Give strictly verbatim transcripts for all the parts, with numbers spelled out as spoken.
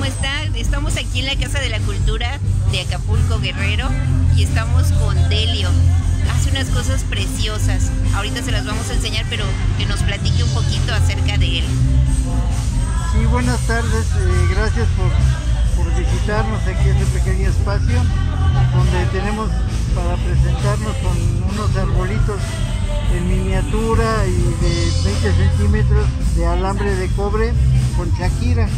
está? Estamos aquí en la Casa de la Cultura de Acapulco, Guerrero, y estamos con Delio. Hace unas cosas preciosas. Ahorita se las vamos a enseñar, pero que nos platique un poquito acerca de él. Sí, buenas tardes. Eh, gracias por, por visitarnos aquí en este pequeño espacio, donde tenemos para presentarnos con unos arbolitos en miniatura y de veinte centímetros de alambre de cobre con Shakira.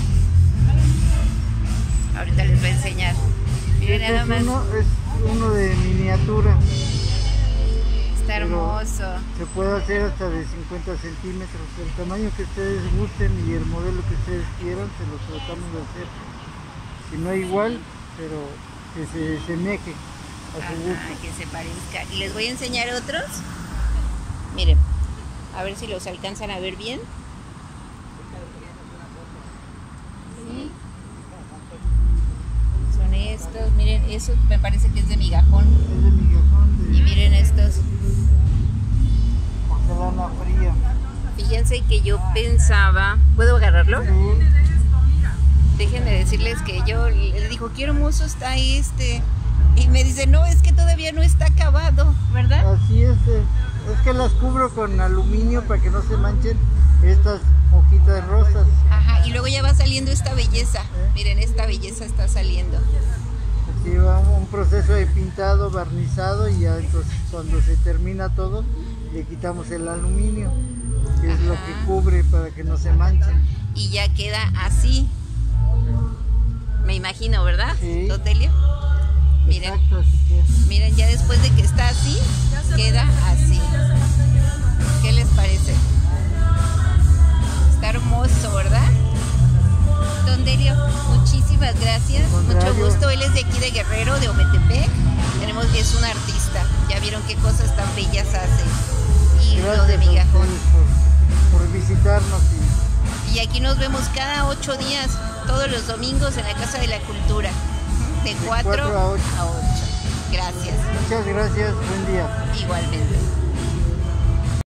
Ahorita les voy a enseñar. Miren Este nada es más. Uno, es uno de miniatura. Está hermoso. Se puede hacer hasta de cincuenta centímetros. El tamaño que ustedes gusten y el modelo que ustedes quieran, se los tratamos de hacer. Si no igual, pero que se semeje a su gusto. Ajá, que se parezca. Y les voy a enseñar otros. Miren, a ver si los alcanzan a ver bien. ¿Sí? Son estos, miren, eso me parece que es de migajón. Es de migajón. De Y miren estos. porcelana fría. Fíjense que yo pensaba... ¿Puedo agarrarlo? Sí. Déjenme decirles que yo le digo, qué hermoso está este. Y me dice, no, es que todavía no está acabado, ¿verdad? Así es. eh, Es que las cubro con aluminio para que no se manchen estas hojitas rosas. Ajá, y luego ya va saliendo esta belleza. Miren, esta belleza está saliendo. Así va un proceso de pintado, barnizado, y ya entonces cuando se termina todo le quitamos el aluminio, que es lo que cubre para que no se manchen. Y ya queda así. Me imagino, ¿verdad? Sí. Don Delio. Miren, Exacto, así que miren, ya después de que está así, queda así. ¿Qué les parece? Está hermoso, ¿verdad? Don Delio, muchísimas gracias. Mucho Contrario. gusto. Él es de aquí de Guerrero, de Ometepec. Tenemos que es un artista. Ya vieron qué cosas tan bellas hace. Y lo de gracias a migajón. ustedes por, por visitarnos. Y Y aquí nos vemos cada ocho días, todos los domingos en la Casa de la Cultura, de cuatro cuatro a ocho. a ocho. Gracias. muchas gracias, buen día. Igualmente.